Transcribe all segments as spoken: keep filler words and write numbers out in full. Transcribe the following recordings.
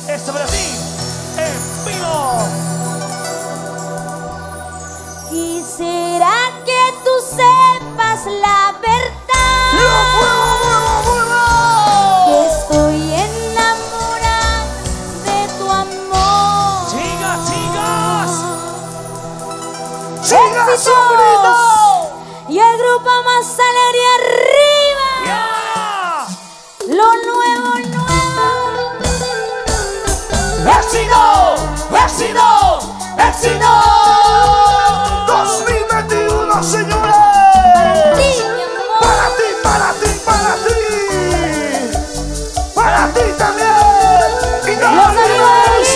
Esto para ti, en vivo. Quisiera que tú sepas la verdad. Que estoy enamorada de tu amor. Chicas, chicas. ¡Chicas, sombritos! Y el grupo más alegre arriba. Yeah. Lo nuevo, nuevo. ¡Éxito! ¡Éxito! ¡Éxito! dos mil veintiuno, señores. Para ti, mi amor. Para ti, para ti, para ti. Para ti también. Y no Los amigos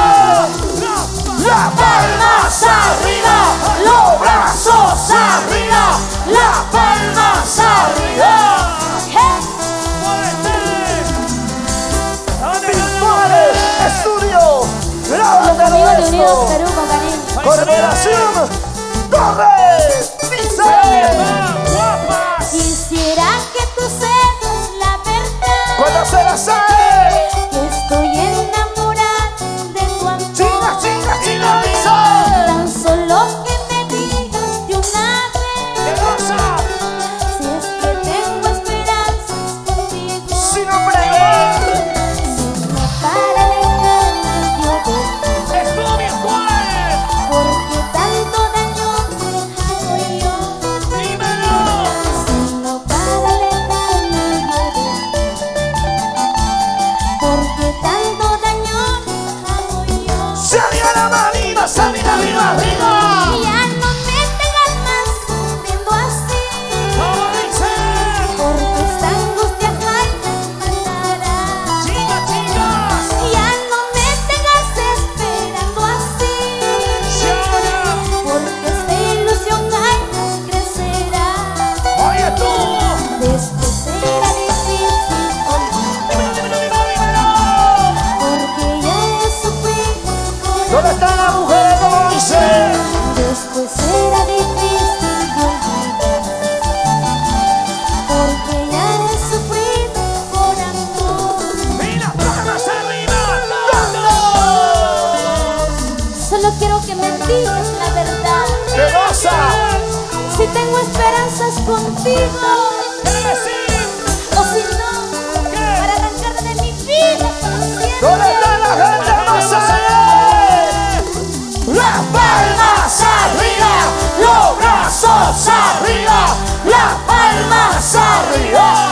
las palmas arriba, los brazos arriba, las palmas arriba. Visuales, estudio, graba Los amigos de Unidos esto. Perú con cariño. Corporación Torres, dice. Quisiera que tú sepas la verdad. Cuando se la sabe, Que estoy enamorada de tu amor. china, china, china, dice. Tan solo que me digas de una vez. Si es que tengo esperanzas contigo. Si no prevé, No para alejarme yo de ti. ¡Estuvo bien, Juárez! Porque tanto daño me he dejado yo. ¡Dímelo! Sino para alejarme yo de ti. Porque tanto daño me he dejado yo. se arriba la manita, se arriba, arriba, arriba. Ya no me tengas más sufriendo así. ¿Cómo dice? Porque esta angustia jamás me matará. ¡Chicas, chicas! Ya no me tengas esperando así. ¡Chora! Porque esta ilusión jamás crecerá. ¡Oye tú! Después será difícil olvidar. ¡Dímelo, dímelo, dímelo, dímelo! Porque ya he sufrido con ¿Dónde están las mujeres como dice? Después será difícil olvidar. Porque ya he sufrido por amor. ¡Y las palmas arriba! Solo quiero que me digas la verdad. ¡Qué goza! Si tengo esperanzas contigo. ¿Qué decir? O si no, para arrancarte de mi vida para siempre. ¿Dónde está la gente más allá? Las palmas arriba, los brazos arriba, las palmas arriba.